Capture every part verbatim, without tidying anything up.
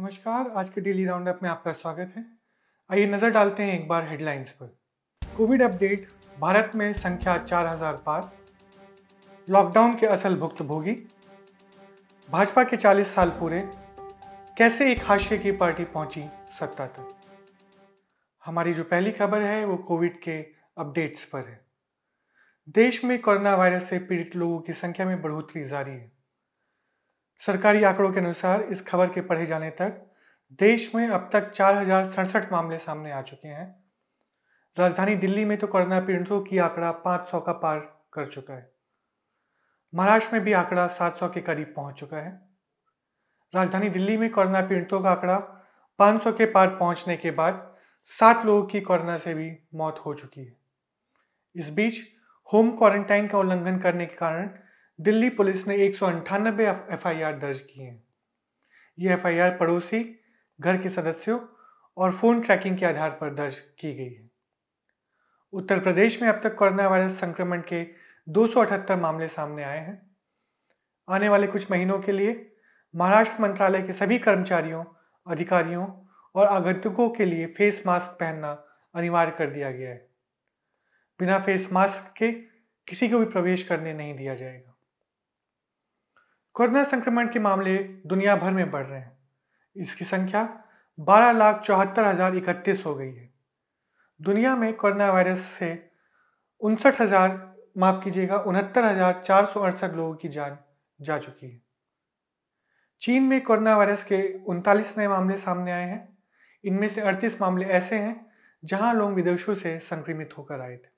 नमस्कार, आज के डेली राउंडअप में आपका स्वागत है। आइए नज़र डालते हैं एक बार हेडलाइंस पर। कोविड अपडेट, भारत में संख्या चार हज़ार पार, लॉकडाउन के असल भुक्तभोगी, भाजपा के चालीस साल पूरे, कैसे एक हाशिए की पार्टी पहुंची सत्ता तक। हमारी जो पहली खबर है वो कोविड के अपडेट्स पर है। देश में कोरोना वायरस से पीड़ित लोगों की संख्या में बढ़ोतरी जारी है। सरकारी आंकड़ों के अनुसार इस खबर के पढ़े जाने तक देश में अब तक चार हजार सड़सठ मामले सामने आ चुके हैं। राजधानी दिल्ली में तो कोरोना पीड़ितों की आंकड़ा पाँच सौ का पार कर चुका है। महाराष्ट्र में भी आंकड़ा सात सौ के करीब पहुंच चुका है। राजधानी दिल्ली में कोरोना पीड़ितों का आंकड़ा पाँच सौ के पार पहुंचने के बाद सात लोगों की कोरोना से भी मौत हो चुकी है। इस बीच होम क्वारंटाइन का उल्लंघन करने के कारण दिल्ली पुलिस ने एक सौ अंठानबे एफ आई आर दर्ज किए हैं। ये एफ आई आर पड़ोसी, घर के सदस्यों और फोन ट्रैकिंग के आधार पर दर्ज की गई है। उत्तर प्रदेश में अब तक कोरोना वायरस संक्रमण के दो सौ अठहत्तर मामले सामने आए हैं। आने वाले कुछ महीनों के लिए महाराष्ट्र मंत्रालय के सभी कर्मचारियों, अधिकारियों और आगंतुकों के लिए फेस मास्क पहनना अनिवार्य कर दिया गया है। बिना फेस मास्क के किसी को भी प्रवेश करने नहीं दिया जाएगा। कोरोना संक्रमण के मामले दुनिया भर में बढ़ रहे हैं। इसकी संख्या बारह लाख चौहत्तर हजार इकतीस हो गई है। दुनिया में कोरोना वायरस से उनसठ हजार माफ कीजिएगा उनहत्तर हजार चार सौ अड़सठ लोगों की जान जा चुकी है। चीन में कोरोना वायरस के उनतालीस नए मामले सामने आए हैं। इनमें से अड़तीस मामले ऐसे हैं जहां लोग विदेशों से संक्रमित होकर आए थे।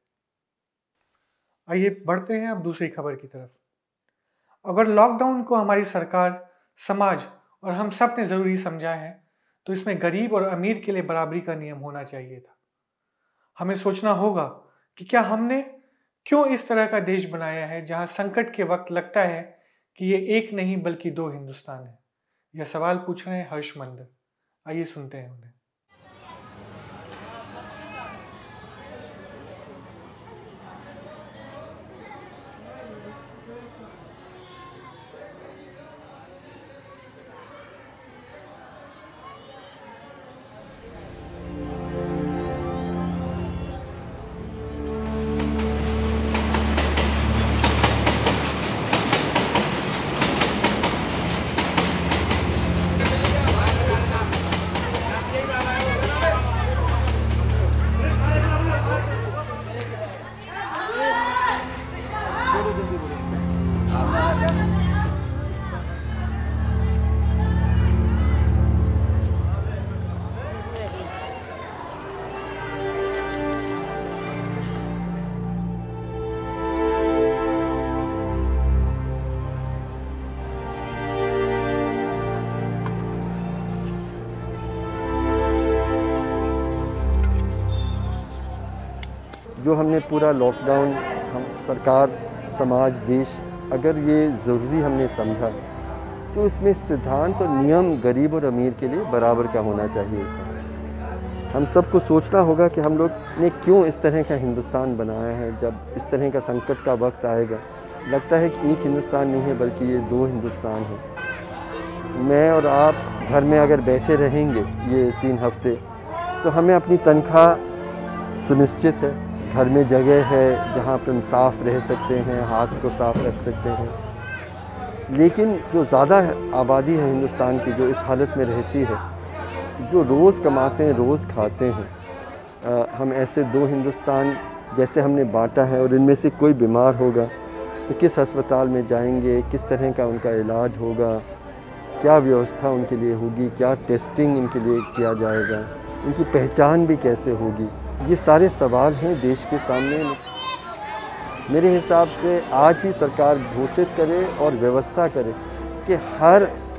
आइए बढ़ते हैं अब दूसरी खबर की तरफ। अगर लॉकडाउन को हमारी सरकार, समाज और हम सब ने ज़रूरी समझा है तो इसमें गरीब और अमीर के लिए बराबरी का नियम होना चाहिए था। हमें सोचना होगा कि क्या हमने क्यों इस तरह का देश बनाया है जहां संकट के वक्त लगता है कि ये एक नहीं बल्कि दो हिंदुस्तान है। यह सवाल पूछ रहे हैं हर्ष मंदर। आइए सुनते हैं उन्हें। जो हमने पूरा लॉकडाउन, हम सरकार, समाज, देश, अगर ये ज़रूरी हमने समझा तो इसमें सिद्धांत और नियम गरीब और अमीर के लिए बराबर का होना चाहिए। हम सबको सोचना होगा कि हम लोग ने क्यों इस तरह का हिंदुस्तान बनाया है। जब इस तरह का संकट का वक्त आएगा, लगता है कि एक हिंदुस्तान नहीं है बल्कि ये दो हिंदुस्तान है। मैं और आप घर में अगर बैठे रहेंगे ये तीन हफ्ते तो हमें अपनी तनख्वाह सुनिश्चित है, घर में जगह है जहाँ पर हम साफ़ रह सकते हैं, हाथ को साफ़ रख सकते हैं। लेकिन जो ज़्यादा आबादी है हिंदुस्तान की जो इस हालत में रहती है, जो रोज़ कमाते हैं रोज़ खाते हैं, आ, हम ऐसे दो हिंदुस्तान जैसे हमने बांटा है और इनमें से कोई बीमार होगा तो किस अस्पताल में जाएंगे, किस तरह का उनका इलाज होगा, क्या व्यवस्था उनके लिए होगी, क्या टेस्टिंग इनके लिए किया जाएगा, इनकी पहचान भी कैसे होगी, ये सारे सवाल हैं देश के सामने। मेरे हिसाब से आज ही सरकार घोषित करे और व्यवस्था करे कि हर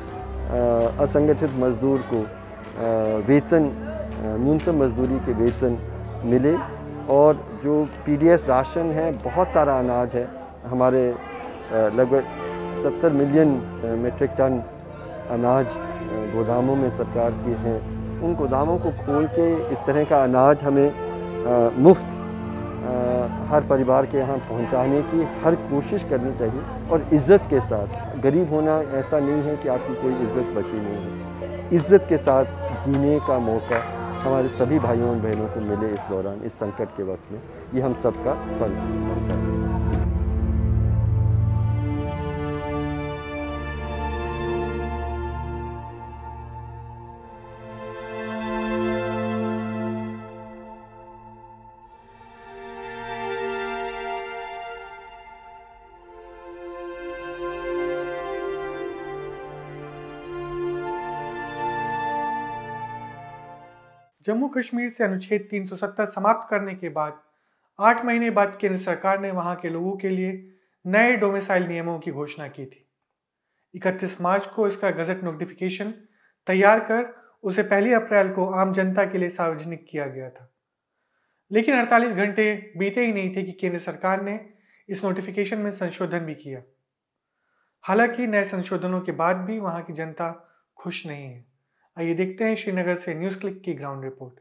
असंगठित मजदूर को वेतन, न्यूनतम मजदूरी के वेतन मिले। और जो पी डी एस राशन है, बहुत सारा अनाज है, हमारे लगभग सत्तर मिलियन मीट्रिक टन अनाज गोदामों में सरकार के हैं। उन गोदामों को खोल के इस तरह का अनाज हमें आ, मुफ्त आ, हर परिवार के यहाँ पहुँचाने की हर कोशिश करनी चाहिए और इज़्ज़त के साथ। गरीब होना ऐसा नहीं है कि आपकी कोई इज़्ज़त बची नहीं है। इज़्ज़त के साथ जीने का मौका हमारे सभी भाइयों और बहनों को मिले इस दौरान, इस संकट के वक्त में, ये हम सबका फ़र्ज़ बनता है। जम्मू कश्मीर से अनुच्छेद तीन सौ सत्तर समाप्त करने के बाद आठ महीने बाद केंद्र सरकार ने वहां के लोगों के लिए नए डोमिसाइल नियमों की घोषणा की थी। इकतीस मार्च को इसका गजट नोटिफिकेशन तैयार कर उसे पहली अप्रैल को आम जनता के लिए सार्वजनिक किया गया था। लेकिन अड़तालीस घंटे बीते ही नहीं थे कि केंद्र सरकार ने इस नोटिफिकेशन में संशोधन भी किया। हालांकि नए संशोधनों के बाद भी वहां की जनता खुश नहीं है। आइए देखते हैं श्रीनगर से न्यूज़ क्लिक की ग्राउंड रिपोर्ट।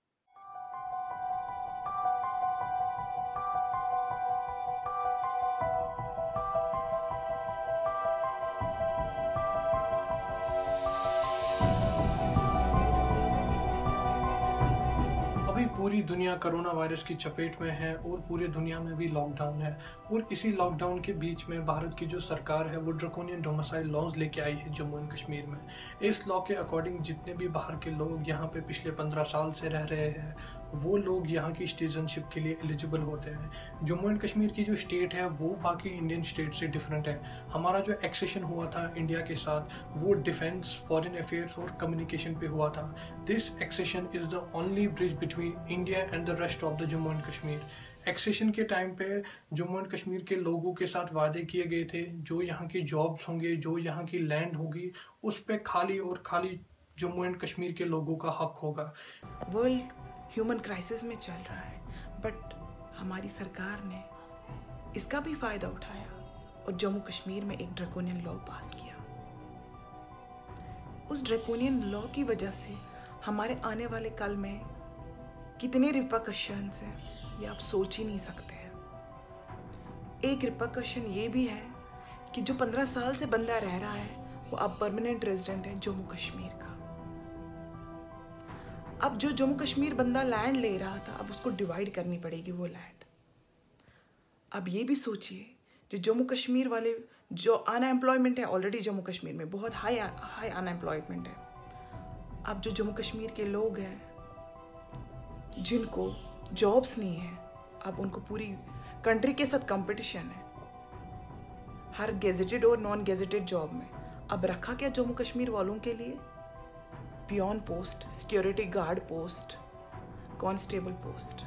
अभी पूरी दुनिया कोरोना वायरस की चपेट में है और पूरी दुनिया में भी लॉकडाउन है और इसी लॉकडाउन के बीच में भारत की जो सरकार है वो ड्रैकोनियन डोमिसाइल लॉज लेके आई है जम्मू एंड कश्मीर में। इस लॉ के अकॉर्डिंग जितने भी बाहर के लोग यहाँ पे पिछले पंद्रह साल से रह रहे हैं वो लोग यहाँ की सिटीजनशिप के लिए एलिजिबल होते हैं। जम्मू एंड कश्मीर की जो स्टेट है वो बाकी इंडियन स्टेट से डिफरेंट है। हमारा जो एक्सेशन हुआ था इंडिया के साथ वो डिफेंस, फॉरेन अफेयर्स और कम्युनिकेशन पे हुआ था। This accession is the only bridge between India and the rest of the Jammu and Kashmir. Accession के टाइम पे जम्मू एंड कश्मीर के लोगों के साथ वादे किए गए थे, जो यहाँ की जॉब्स होंगे, जो यहाँ की लैंड होगी, उस पर खाली और खाली जम्मू एंड कश्मीर के लोगों का हक होगा। वर्ल्ड ह्यूमन क्राइसिस में चल रहा है, बट हमारी सरकार ने इसका भी फायदा उठाया और जम्मू कश्मीर में एक ड्रैकोनियन लॉ पास किया। उस ड्रैकोनियन लॉ की वजह से हमारे आने वाले कल में कितने रिपरकशंस हैं ये आप सोच ही नहीं सकते हैं। एक रिपरकशन ये भी है कि जो पंद्रह साल से बंदा रह रहा है वो अब परमानेंट रेजिडेंट है जम्मू कश्मीर का। अब जो जम्मू कश्मीर बंदा लैंड ले रहा था अब उसको डिवाइड करनी पड़ेगी वो लैंड। अब ये भी सोचिए जो जम्मू कश्मीर वाले जो अनएम्प्लॉयमेंट है, ऑलरेडी जम्मू कश्मीर में बहुत हाई हाई अनएम्प्लॉयमेंट है। अब जो जम्मू कश्मीर के लोग हैं जिनको जॉब्स नहीं है, अब उनको पूरी कंट्री के साथ कंपटीशन है हर गेजेटेड और नॉन गेजेटेड जॉब में। अब रखा क्या जम्मू कश्मीर वालों के लिए? Peon post, security guard post, constable post.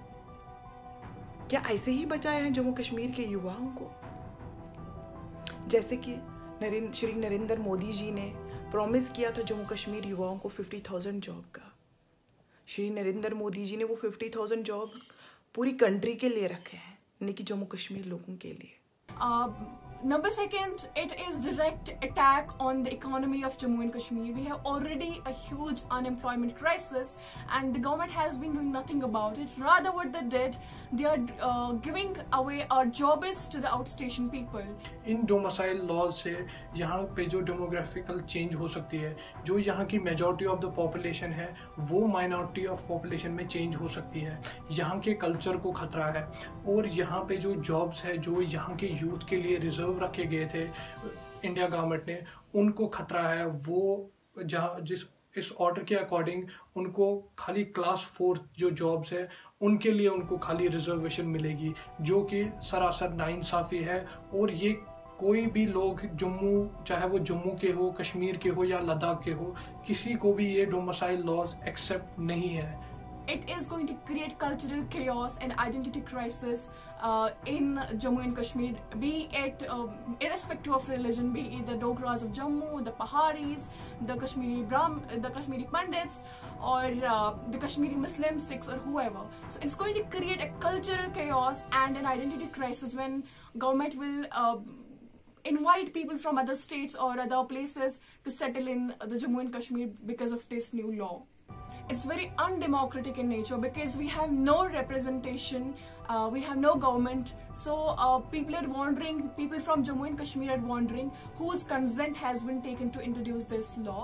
क्या ऐसे ही बचाए हैं जम्मू कश्मीर के युवाओं को? जैसे कि नरेंद्र श्री नरेंद्र मोदी जी ने प्रॉमिस किया था जम्मू कश्मीर युवाओं को फिफ्टी थाउजेंड जॉब का। श्री नरेंद्र मोदी जी ने वो फिफ्टी थाउजेंड जॉब पूरी कंट्री के लिए रखे हैं, नहीं कि जम्मू कश्मीर लोगों के लिए। Number second, it is direct attack on the economy of Jammu and Kashmir. We have already a huge unemployment crisis and the government has been doing nothing about it. Rather what they did, they are uh, giving away our jobs to the outstation people. इन domicile laws से यहाँ पे जो डेमोग्राफिकल change हो सकती है, जो यहाँ की मेजॉरिटी ऑफ द पॉपुलेशन है वो माइनॉरिटी ऑफ पॉपुलेशन में चेंज हो सकती है। यहाँ के कल्चर को खतरा है और यहाँ पे जो जॉब्स है जो यहाँ के यूथ के लिए रिजर्व रखे गए थे इंडिया गवर्नमेंट ने, उनको खतरा है। वो जहाँ जिस इस ऑर्डर के अकॉर्डिंग उनको खाली क्लास फोर जो जॉब्स है उनके लिए उनको खाली रिजर्वेशन मिलेगी, जो कि सरासर नाइंसाफ़ी है। और ये कोई भी लोग जम्मू, चाहे वो जम्मू के हो, कश्मीर के हो या लद्दाख के हो, किसी को भी ये डोमिसाइल लॉज एक्सेप्ट नहीं है। It is going to create cultural chaos and identity crisis uh, in Jammu and Kashmir, be it um, irrespective of religion, be it the Dogras of Jammu, the Paharis, the Kashmiri Brahm, the Kashmiri Pandits, or uh, the Kashmiri Muslims, Sikhs, or whoever. So it's going to create a cultural chaos and an identity crisis when government will uh, invite people from other states or other places to settle in the Jammu and Kashmir because of this new law. It's very undemocratic in nature because we have no representation Uh, we have no government, so uh, people are wondering, people from Jammu and Kashmir are wondering whose consent has been taken to introduce this law.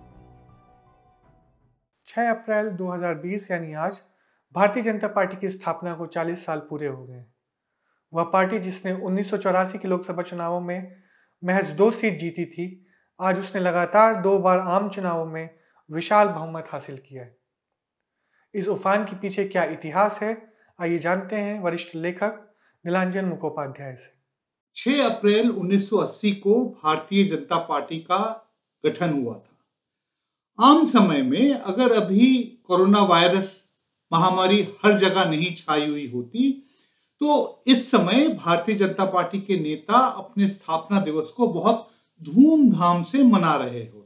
छह अप्रैल दो हज़ार बीस यानी आज Bharatiya Janata party की स्थापना को चालीस साल पूरे हो गए। वह पार्टी जिसने उन्नीस सौ चौरासी के लोकसभा चुनावों में महज दो सीट जीती थी, आज उसने लगातार दो बार आम चुनावों में विशाल बहुमत हासिल किया है। इस उफान के पीछे क्या इतिहास है, आइए जानते हैं वरिष्ठ लेखक नीलांजन मुखोपाध्याय से। छह अप्रैल उन्नीस सौ अस्सी को भारतीय जनता पार्टी का गठन हुआ था। आम समय में अगर अभी कोरोना वायरस महामारी हर जगह नहीं छाई हुई होती तो इस समय भारतीय जनता पार्टी के नेता अपने स्थापना दिवस को बहुत धूमधाम से मना रहे होते।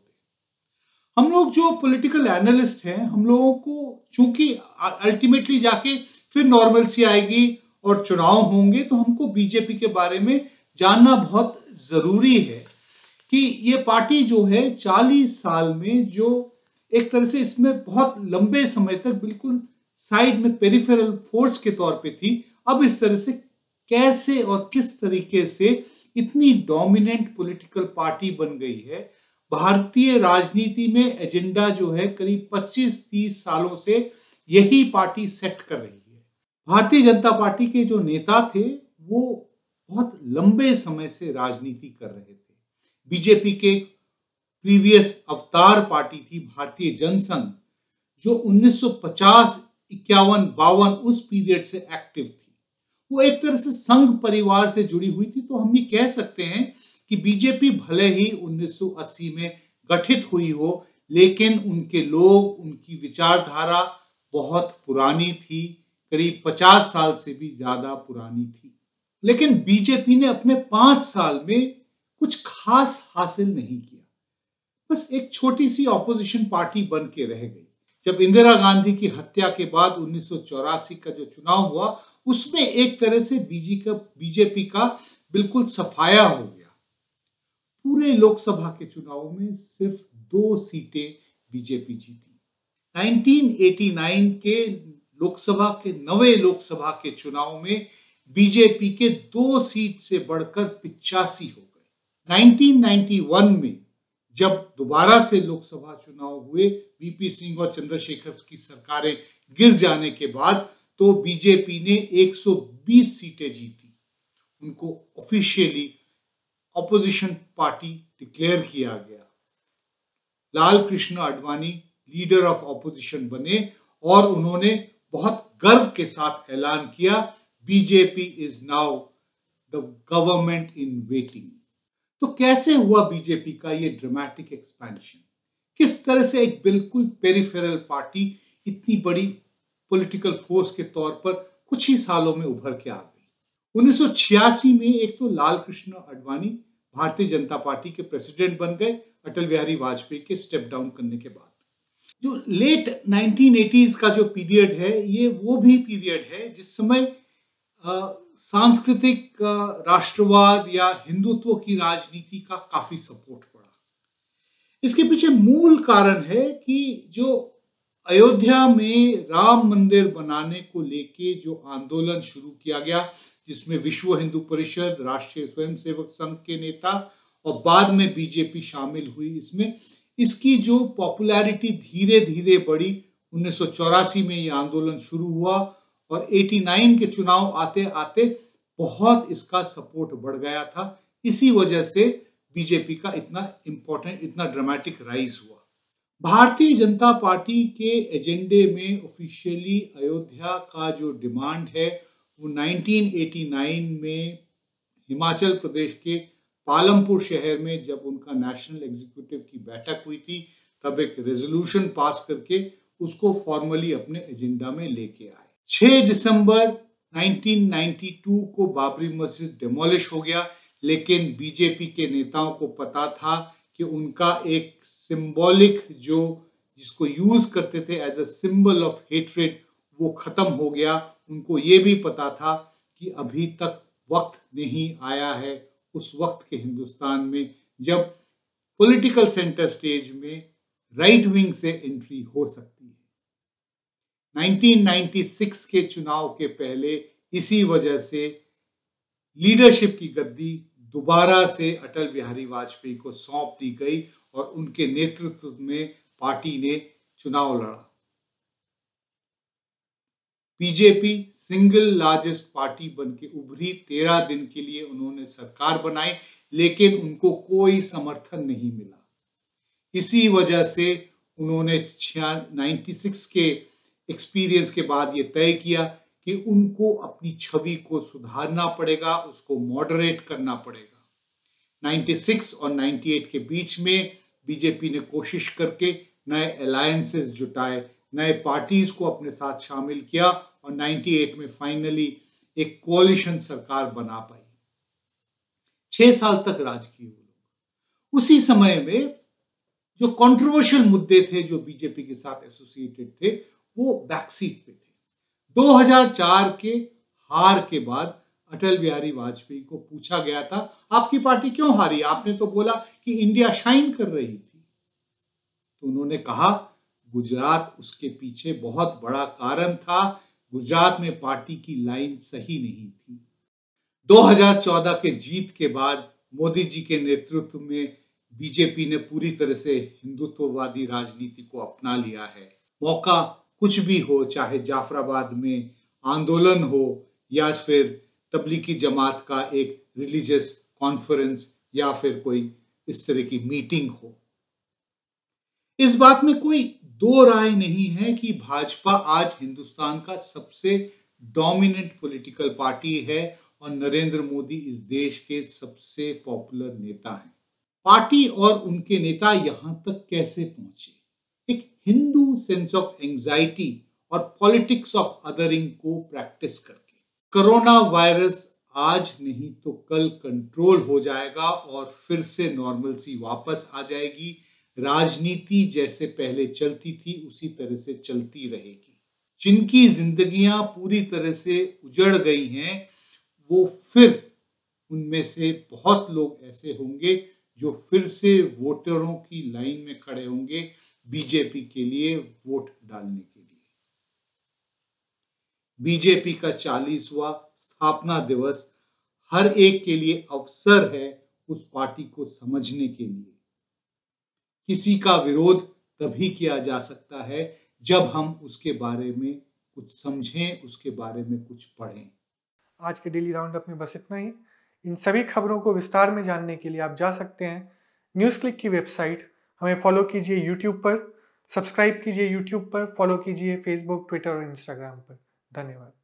हम लोग जो पॉलिटिकल एनालिस्ट हैं, हम लोगों को चूंकि अल्टीमेटली जाके फिर नॉर्मलसी आएगी और चुनाव होंगे तो हमको बीजेपी के बारे में जानना बहुत जरूरी है कि ये पार्टी जो है चालीस साल में जो एक तरह से इसमें बहुत लंबे समय तक बिल्कुल साइड में पेरिफेरल फोर्स के तौर पे थी, अब इस तरह से कैसे और किस तरीके से इतनी डोमिनेंट पॉलिटिकल पार्टी बन गई है। भारतीय राजनीति में एजेंडा जो है करीब पच्चीस तीस सालों से यही पार्टी सेट कर रही है। भारतीय जनता पार्टी के जो नेता थे वो बहुत लंबे समय से राजनीति कर रहे थे। बीजेपी के प्रीवियस अवतार पार्टी थी भारतीय जनसंघ, जो उन्नीस सौ पचास, इक्यावन, बावन उस पीरियड से एक्टिव थी। वो एक तरह से संघ परिवार से जुड़ी हुई थी। तो हम ये कह सकते हैं कि बीजेपी भले ही उन्नीस सौ अस्सी में गठित हुई हो, लेकिन उनके लोग, उनकी विचारधारा बहुत पुरानी थी, करीब पचास साल से भी ज्यादा पुरानी थी। लेकिन बीजेपी ने अपने पांच साल में कुछ खास हासिल नहीं किया, बस एक छोटी सी ऑपोजिशन पार्टी बन के रह गई। जब इंदिरा गांधी की हत्या के बाद उन्नीस सौ चौरासी का जो चुनाव हुआ उसमें एक तरह से बीजी का बीजेपी का बिल्कुल सफाया हो गया। पूरे लोकसभा के चुनाव में सिर्फ दो सीटें बीजेपी जीती। उन्नीस सौ नवासी के लोकसभा के नवे लोकसभा के चुनाव में बीजेपी के दो सीट से बढ़कर पिचासी हो गए। उन्नीस सौ इक्यानवे में जब दोबारा से लोकसभा चुनाव हुए, वीपी सिंह और चंद्रशेखर की सरकारें गिर जाने के बाद, तो बीजेपी ने एक सौ बीस सीटें जीती। उनको ऑफिशियली ऑपोजिशन पार्टी डिक्लेयर किया गया। Lal Krishna Advani leader of opposition बने और उन्होंने बहुत गर्व के साथ ऐलान किया, BJP is now the government in waiting. तो कैसे हुआ बीजेपी का ये ड्रामेटिक एक्सपेंशन? किस तरह से एक बिल्कुल पेरिफेरल पार्टी इतनी बड़ी पॉलिटिकल फोर्स के तौर पर कुछ ही सालों में उभर के आ गई। उन्नीस सौ छियासी में एक तो लाल कृष्ण आडवाणी भारतीय जनता पार्टी के प्रेसिडेंट बन गए अटल बिहारी वाजपेयी के स्टेप डाउन करने के बाद। जो लेट नाइनटीन एटीज़ का जो पीरियड है, ये वो भी पीरियड है जिस समय सांस्कृतिक राष्ट्रवाद या हिंदुत्व की राजनीति का काफी सपोर्ट पड़ा। इसके पीछे मूल कारण है कि जो अयोध्या में राम मंदिर बनाने को लेके जो आंदोलन शुरू किया गया, जिसमें विश्व हिंदू परिषद, राष्ट्रीय स्वयंसेवक संघ के नेता और बाद में बीजेपी शामिल हुई, इसमें इसकी जो पॉपुलैरिटी धीरे धीरे बढ़ी। उन्नीस सौ चौरासी में यह आंदोलन शुरू हुआ और नवासी के चुनाव आते आते बहुत इसका सपोर्ट बढ़ गया था। इसी वजह से बीजेपी का इतना इंपॉर्टेंट, इतना ड्रामेटिक राइज हुआ। भारतीय जनता पार्टी के एजेंडे में ऑफिशियली अयोध्या का जो डिमांड है वो उन्नीस सौ नवासी में हिमाचल प्रदेश के पालमपुर शहर में जब उनका नेशनल एग्जीक्यूटिव की बैठक हुई थी, तब एक रेजोल्यूशन पास करके उसको फॉर्मली अपने एजेंडा में लेके आए। छह दिसंबर उन्नीस सौ बानवे को बाबरी मस्जिद डिमोलिश हो गया, लेकिन बीजेपी के नेताओं को पता था कि उनका एक सिंबॉलिक जो जिसको यूज करते थे as a symbol of hatred वो खत्म हो गया। उनको ये भी पता था कि अभी तक वक्त नहीं आया है उस वक्त के हिंदुस्तान में जब पॉलिटिकल सेंटर स्टेज में राइट विंग से एंट्री हो सकती है। उन्नीस सौ छियानवे के चुनाव के पहले इसी वजह से लीडरशिप की गद्दी दोबारा से अटल बिहारी वाजपेयी को सौंप दी गई और उनके नेतृत्व में पार्टी ने चुनाव लड़ा। बीजेपी सिंगल लार्जेस्ट पार्टी बन के उभरी। तेरह दिन के लिए उन्होंने सरकार बनाई, लेकिन उनको कोई समर्थन नहीं मिला। इसी वजह से उन्होंने छियानवे के एक्सपीरियंस के बाद ये तय किया कि उनको अपनी छवि को सुधारना पड़ेगा, उसको मॉडरेट करना पड़ेगा। छियानवे और अट्ठानवे के बीच में बीजेपी ने कोशिश करके नए अलायंसेस जुटाए, नए पार्टीज को अपने साथ शामिल किया और अट्ठानवे में फाइनली एक कोalition सरकार बना पाई। छह साल तक राज किए वो लोग। उसी समय में जो कंट्रोवर्शियल मुद्दे थे जो बीजेपी के साथ एसोसिएटेड थे, वो बैकसीट पे थे। दो हज़ार चार के हार के बाद अटल बिहारी वाजपेयी को पूछा गया था, आपकी पार्टी क्यों हारी? आपने तो बोला कि इंडिया शाइन कर रही थी। तो उन्होंने कहा, गुजरात उसके पीछे बहुत बड़ा कारण था। गुजरात में पार्टी की लाइन सही नहीं थी। दो हज़ार चौदह के जीत के बाद मोदी जी के नेतृत्व में बीजेपी ने पूरी तरह से हिंदुत्ववादी राजनीति को अपना लिया है। मौका कुछ भी हो, चाहे जाफराबाद में आंदोलन हो या फिर तबलीगी जमात का एक रिलीजियस कॉन्फ्रेंस या फिर कोई इस तरह की मीटिंग हो, इस बात में कोई दो राय नहीं है कि भाजपा आज हिंदुस्तान का सबसे डोमिनेंट पॉलिटिकल पार्टी है और नरेंद्र मोदी इस देश के सबसे पॉपुलर नेता हैं। पार्टी और उनके नेता यहां तक कैसे पहुंचे? एक हिंदू सेंस ऑफ एंजाइटी और पॉलिटिक्स ऑफ अदरिंग को प्रैक्टिस करके। कोरोना वायरस आज नहीं तो कल कंट्रोल हो जाएगा और फिर से नॉर्मलसी वापस आ जाएगी। राजनीति जैसे पहले चलती थी उसी तरह से चलती रहेगी। जिनकी जिंदगियां पूरी तरह से उजड़ गई हैं, वो फिर उनमें से बहुत लोग ऐसे होंगे जो फिर से वोटरों की लाइन में खड़े होंगे बीजेपी के लिए वोट डालने के लिए। बीजेपी का चालीसवां स्थापना दिवस हर एक के लिए अवसर है उस पार्टी को समझने के लिए। किसी का विरोध तभी किया जा सकता है जब हम उसके बारे में कुछ समझें, उसके बारे में कुछ पढ़ें। आज के डेली राउंड अप में बस इतना ही। इन सभी खबरों को विस्तार में जानने के लिए आप जा सकते हैं न्यूज़ क्लिक की वेबसाइट। हमें फॉलो कीजिए यूट्यूब पर, सब्सक्राइब कीजिए यूट्यूब पर, फॉलो कीजिए फेसबुक, ट्विटर और इंस्टाग्राम पर। धन्यवाद।